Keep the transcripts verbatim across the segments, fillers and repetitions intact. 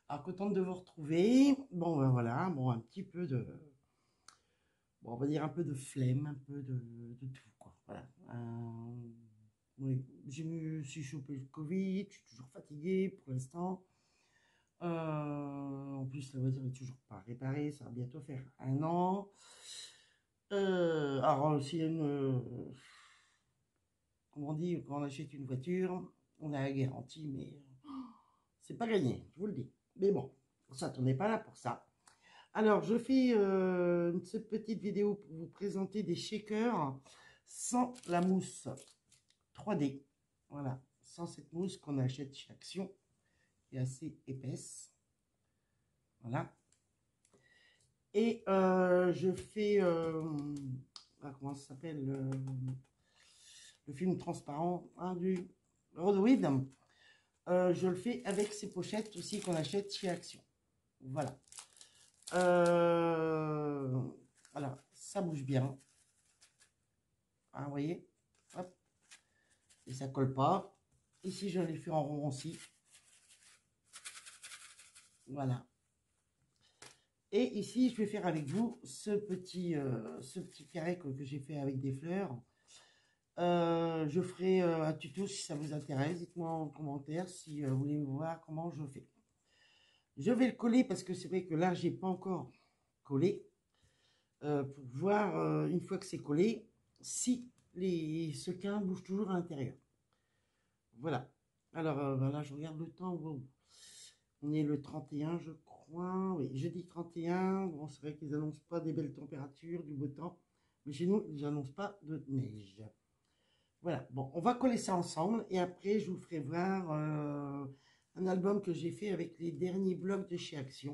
Alors, contente de vous retrouver. Bon, ben voilà, bon, un petit peu de, bon, on va dire un peu de flemme, un peu de, de tout, quoi. Voilà. Euh, oui, je me suis chopé le Covid, je suis toujours fatiguée pour l'instant. Euh, en plus, la voiture est toujours pas réparée, ça va bientôt faire un an. Euh, alors, s'il y a une, euh, comme on dit, quand on achète une voiture, on a la garantie, mais c'est pas gagné, je vous le dis. Mais bon, ça, on n'est pas là pour ça. Alors, je fais euh, une cette petite vidéo pour vous présenter des shakers sans la mousse trois D. Voilà, sans cette mousse qu'on achète chez Action, qui est assez épaisse. Voilà. Et euh, je fais, euh, ah, comment ça s'appelle, le, le film transparent hein, du Rodowid. Euh, je le fais avec ces pochettes aussi qu'on achète chez Action. Voilà. Euh, alors, ça bouge bien. Hein, vous voyez, hop, et ça colle pas. Ici, je l'ai fait en rond aussi. Voilà. Et ici, je vais faire avec vous ce petit, euh, ce petit carré que, que j'ai fait avec des fleurs. Euh, je ferai euh, un tuto si ça vous intéresse. Dites-moi en commentaire si euh, vous voulez voir comment je fais. Je vais le coller parce que c'est vrai que là, j'ai pas encore collé. Euh, pour voir, euh, une fois que c'est collé, si les sequins bougent toujours à l'intérieur. Voilà. Alors, euh, voilà, je regarde le temps. Wow. On est le trente et un, je crois. Oui, jeudi trente et un. Bon, c'est vrai qu'ils n'annoncent pas des belles températures, du beau temps. Mais chez nous, ils n'annoncent pas de neige. Voilà. Bon, on va coller ça ensemble. Et après, je vous ferai voir euh, un album que j'ai fait avec les derniers blocs de chez Action.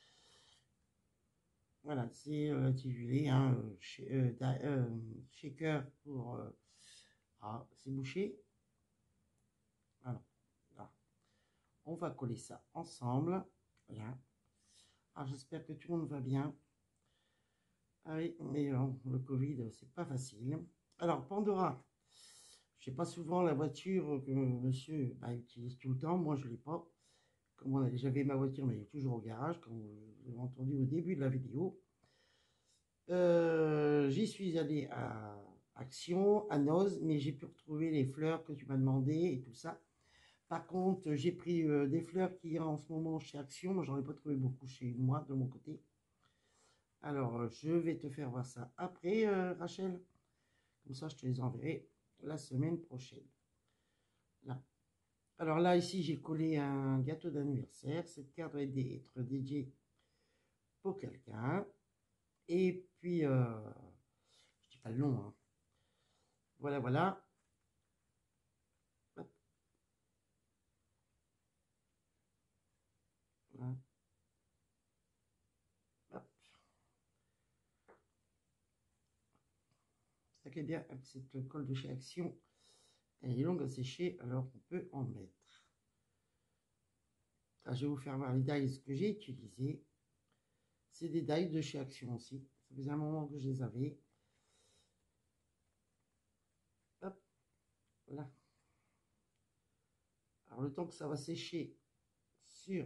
Voilà, c'est euh, intitulé hein, euh, euh, Shaker pour... Euh, ah, c'est bouché. Alors, là. On va coller ça ensemble. Là. Alors, j'espère que tout le monde va bien. Ah oui, mais bon, le Covid, c'est pas facile. Alors, Pandora, je n'ai pas souvent la voiture que monsieur bah, utilise tout le temps. Moi, je ne l'ai pas. Comme j'avais ma voiture, mais elle est toujours au garage, comme vous avez entendu au début de la vidéo. Euh, J'y suis allé à Action, à Noz, mais j'ai pu retrouver les fleurs que tu m'as demandé et tout ça. Par contre, j'ai pris euh, des fleurs qui en ce moment chez Action. Moi, j'en ai pas trouvé beaucoup chez moi, de mon côté. Alors, euh, je vais te faire voir ça après, euh, Rachel. Comme ça, je te les enverrai la semaine prochaine. Là. Alors là, ici, j'ai collé un gâteau d'anniversaire. Cette carte doit être dédiée pour quelqu'un. Et puis, euh, je dis pas le nom. Hein. Voilà, voilà. Hop. Voilà. Hop. Ça qui est bien avec cette colle de chez Action. Elle est longue à sécher, alors on peut en mettre. Là, je vais vous faire voir les dies que j'ai utilisés. C'est des dies de chez Action aussi. Ça faisait un moment que je les avais. Hop, là. Alors, le temps que ça va sécher sur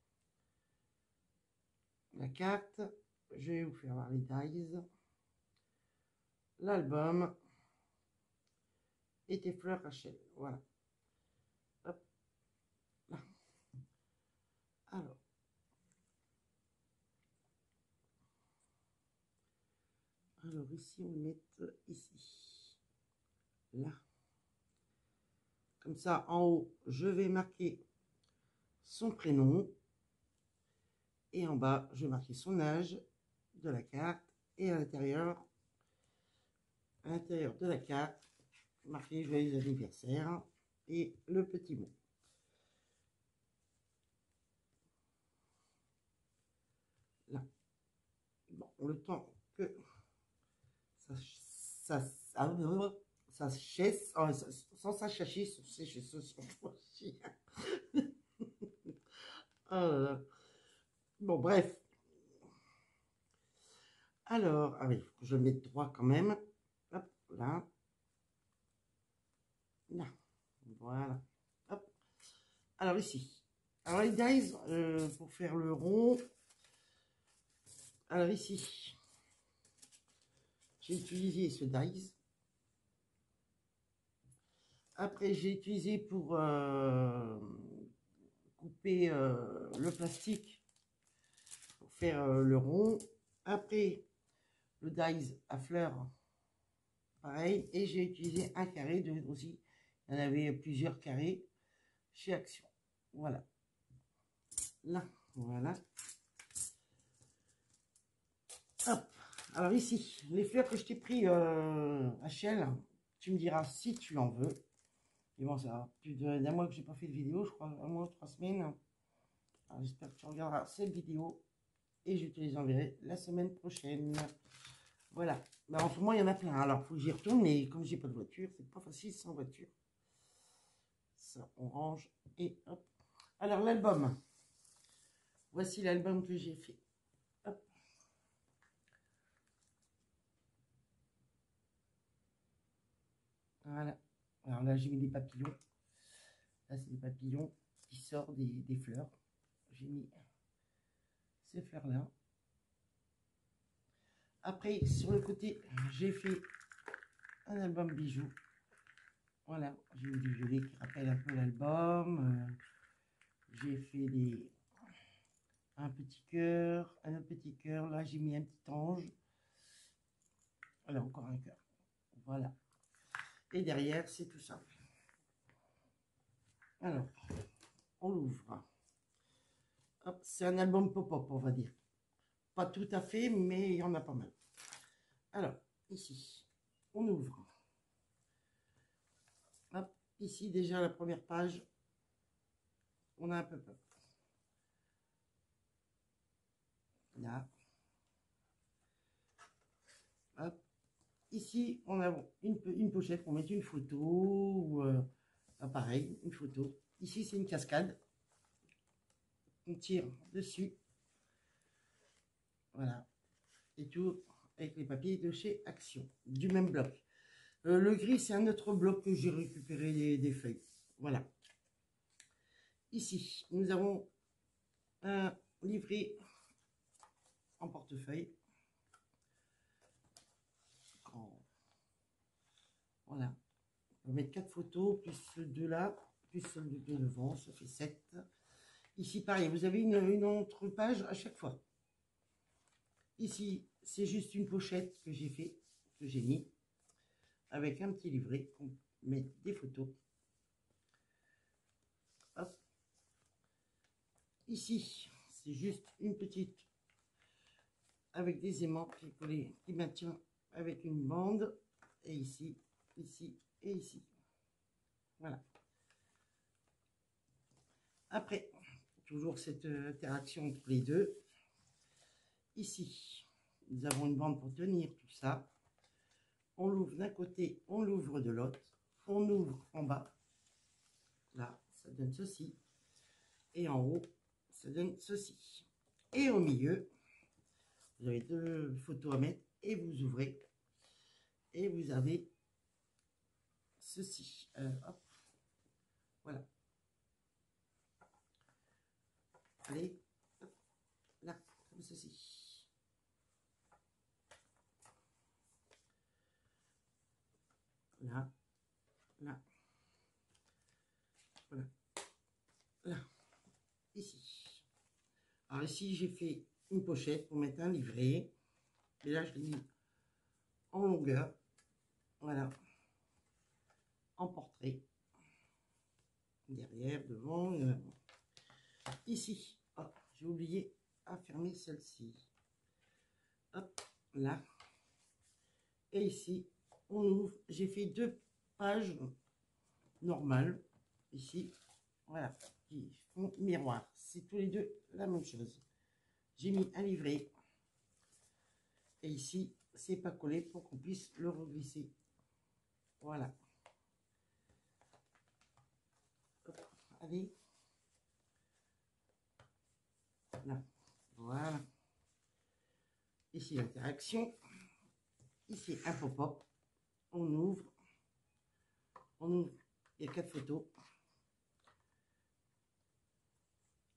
la carte, je vais vous faire voir les dies. L'album et tes fleurs Rachel. Voilà. Hop, là. Alors. Alors, ici, on va mettre ici. Là. Comme ça, en haut, je vais marquer son prénom. Et en bas, je vais marquer son âge de la carte. Et à l'intérieur, à l'intérieur de la carte, marqué joyeux anniversaire et le petit mot. Là. Bon, le temps que ça, ça, ça, ça chasse, sans ça chacher, bon, bref. Alors, ah oui, il faut que je le mette droit quand même. Hop, là. Là. Voilà. Hop. Alors ici. Alors les dies, euh, pour faire le rond, alors ici, j'ai utilisé ce dies. Après, j'ai utilisé pour euh, couper euh, le plastique, pour faire euh, le rond. Après, le dies à fleurs, pareil. Et j'ai utilisé un carré de, aussi. Il y en avait plusieurs carrés chez Action. Voilà. Là, voilà. Hop. Alors ici, les fleurs que je t'ai pris euh, à Shell, tu me diras si tu en veux. Et bon, ça va plus d'un mois que j'ai pas fait de vidéo, je crois, un mois, trois semaines. J'espère que tu regarderas cette vidéo et je te les enverrai la semaine prochaine. Voilà. Ben, en ce moment, il y en a plein. Alors, il faut que j'y retourne, mais comme j'ai pas de voiture, c'est pas facile sans voiture. Ça, on range et hop. Alors, l'album. Voici l'album que j'ai fait. Hop. Voilà. Alors là, j'ai mis des papillons. Là, c'est des papillons qui sortent des, des fleurs. J'ai mis ces fleurs-là. Après, sur le côté, j'ai fait un album bijoux. Voilà, j'ai mis du violet qui rappelle un peu l'album. Euh, j'ai fait des un petit cœur, un autre petit cœur. Là, j'ai mis un petit ange. Voilà, encore un cœur. Voilà. Et derrière, c'est tout simple. Alors, on l'ouvre. C'est un album pop-up, on va dire. Pas tout à fait, mais il y en a pas mal. Alors, ici, on ouvre. Hop, ici, déjà, la première page, on a un pop-up. Là. Hop. Ici, on a une, une pochette pour mettre une photo ou euh, pareil, une photo. Ici, c'est une cascade. On tire dessus. Voilà. Et tout avec les papiers de chez Action, du même bloc. Euh, le gris, c'est un autre bloc que j'ai récupéré des, des feuilles. Voilà. Ici, nous avons un livret en portefeuille. Oh. Voilà. On va mettre quatre photos, plus ceux de là, plus celle de devant, ça fait sept. Ici, pareil, vous avez une, une autre page à chaque fois. Ici, c'est juste une pochette que j'ai fait, que j'ai mis, avec un petit livret, on met des photos. Hop. Ici, c'est juste une petite, avec des aimants qui, collés, qui maintient avec une bande. Et ici, ici et ici. Voilà. Après, toujours cette interaction entre les deux. Ici, nous avons une bande pour tenir tout ça. On l'ouvre d'un côté, on l'ouvre de l'autre. On ouvre en bas. Là, ça donne ceci. Et en haut, ça donne ceci. Et au milieu, vous avez deux photos à mettre et vous ouvrez. Et vous avez ceci. Euh, hop. Voilà. Allez, hop, là, comme ceci. Là, là, voilà, là, ici. Alors ici, j'ai fait une pochette pour mettre un livret. Et là, je l'ai mis en longueur. Voilà. En portrait. Derrière, devant. Euh, ici. Oh, j'ai oublié à fermer celle-ci. Hop, là. Et ici, on ouvre. J'ai fait deux pages normales. Ici, voilà, qui font miroir. C'est tous les deux la même chose. J'ai mis un livret. Et ici, c'est pas collé pour qu'on puisse le reglisser. Voilà. Hop, allez. Là. Voilà. Ici, l'interaction. Ici, un pop-up. On ouvre. On ouvre. Il y a quatre photos.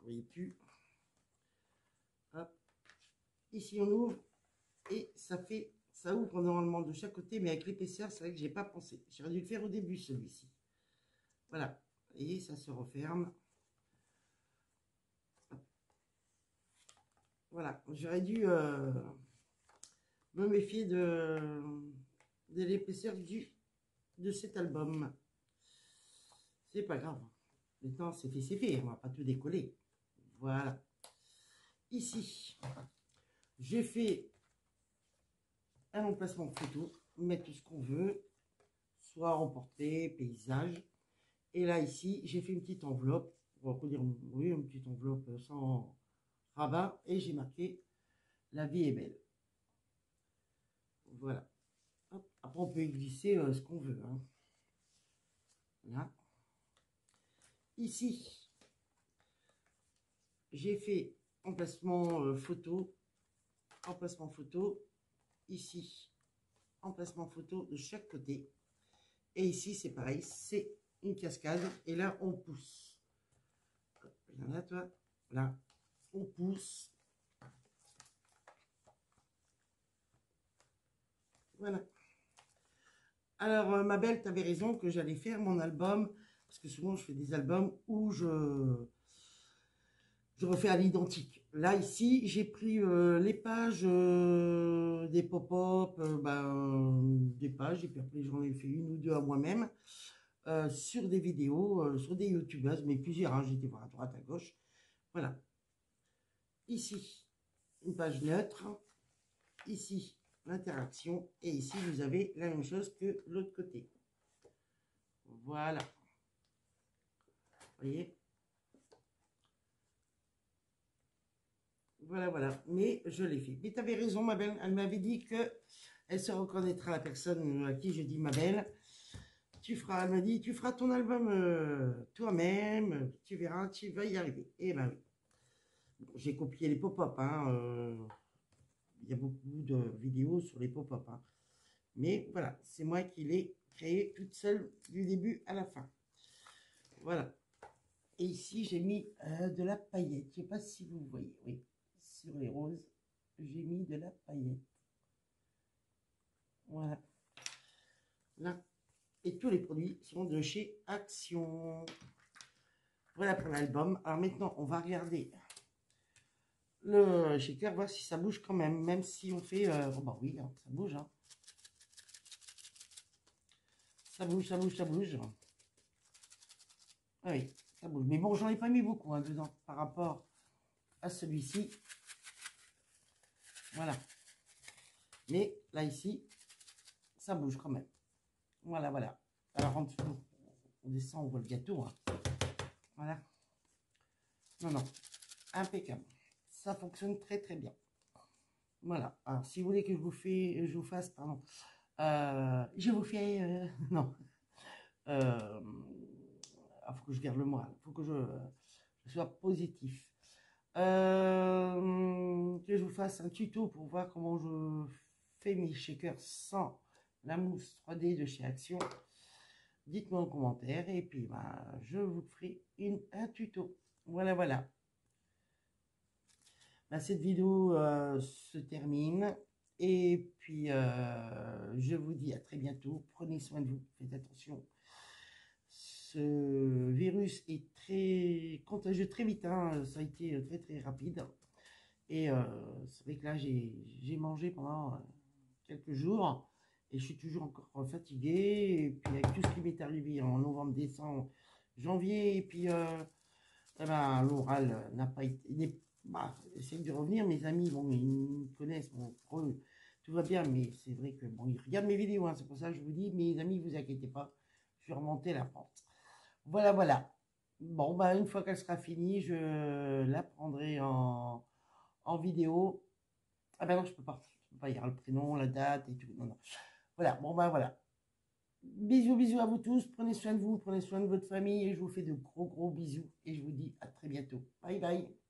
voyez plus. Hop. Ici, on ouvre et ça fait, ça ouvre normalement de chaque côté, mais avec l'épaisseur, c'est vrai que j'ai pas pensé. J'aurais dû le faire au début, celui-ci. Voilà. Vous voyez, ça se referme. Voilà. J'aurais dû euh, me méfier de, de l'épaisseur du de cet album. C'est pas grave. Maintenant, c'est fait, c'est fait. On va pas tout décoller. Voilà. Ici, j'ai fait un emplacement photo. Mettre tout ce qu'on veut. Soit en portrait, paysage. Et là, ici, j'ai fait une petite enveloppe. On va dire, oui, une petite enveloppe sans rabat. Et j'ai marqué « La vie est belle ». Voilà. Hop. Après, on peut y glisser euh, ce qu'on veut. Hein. Là. Ici, j'ai fait emplacement euh, photo, emplacement photo, ici, emplacement photo de chaque côté. Et ici, c'est pareil, c'est une cascade. Et là, on pousse. Viens là, toi. Là, on pousse. Voilà. Alors, euh, ma belle, tu avais raison que j'allais faire mon album. Parce que souvent, je fais des albums où je... je refais à l'identique. Là, ici, j'ai pris euh, les pages euh, des pop-up, euh, ben, des pages, et puis après, j'en ai fait une ou deux à moi-même, euh, sur des vidéos, euh, sur des youtubeuses, mais plusieurs, hein, j'étais voir à droite, à gauche. Voilà. Ici, une page neutre. Ici, l'interaction. Et ici, vous avez la même chose que l'autre côté. Voilà. Vous voyez ? Voilà, voilà. Mais je l'ai fait. Mais tu avais raison, ma belle. Elle m'avait dit que elle se reconnaîtra, la personne à qui je dis ma belle. Tu feras, elle m'a dit, tu feras ton album euh, toi-même. Tu verras, tu vas y arriver. Et ben oui. J'ai copié les pop-up. Hein, euh, il y a beaucoup de vidéos sur les pop-up. Hein. Mais voilà, c'est moi qui l'ai créé toute seule du début à la fin. Voilà. Et ici, j'ai mis euh, de la paillette. Je ne sais pas si vous voyez. Oui. Sur les roses, j'ai mis de la paillette. Voilà. Là. Et tous les produits sont de chez Action. Voilà pour l'album. Alors maintenant, on va regarder le shaker, voir si ça bouge quand même. Même si on fait... Euh, oh bah oui, hein, ça bouge. Hein. Ça bouge, ça bouge, ça bouge. Ah oui, ça bouge. Mais bon, j'en ai pas mis beaucoup hein, dedans par rapport à celui-ci. Voilà. Mais là, ici, ça bouge quand même. Voilà, voilà. Alors, en dessous, on descend, on voit le gâteau. Hein. Voilà. Non, non. Impeccable. Ça fonctionne très, très bien. Voilà. Alors, si vous voulez que je vous, fais, je vous fasse, pardon, euh, je vous fais, euh, non. Euh, il faut que je garde le moral. Il faut que je, je sois positif. Euh, que je vous fasse un tuto pour voir comment je fais mes shakers sans la mousse trois D de chez Action. Dites-moi en commentaire et puis bah, je vous ferai une, un tuto. Voilà, voilà. Bah, cette vidéo euh, se termine et puis euh, je vous dis à très bientôt. Prenez soin de vous, faites attention. Ce virus est très contagieux très vite, hein. Ça a été très très rapide. Et euh, c'est vrai que là, j'ai mangé pendant euh, quelques jours et je suis toujours encore fatiguée. Et puis avec tout ce qui m'est arrivé en novembre, décembre, janvier, et puis euh, eh ben, l'oral n'a pas été... Bah, j'essaie de revenir, mes amis, bon, ils me connaissent, bon, pour eux, tout va bien, mais c'est vrai que, bon, ils regardent mes vidéos, hein, c'est pour ça que je vous dis, mes amis, vous inquiétez pas, je vais remonter la pente. Voilà, voilà. Bon, bah, une fois qu'elle sera finie, je la prendrai en, en vidéo. Ah ben non, je peux pas. Je peux pas, il y aura le prénom, la date et tout. Non, non. Voilà, bon ben voilà. Bisous, bisous à vous tous. Prenez soin de vous, prenez soin de votre famille et je vous fais de gros, gros bisous. Et je vous dis à très bientôt. Bye, bye.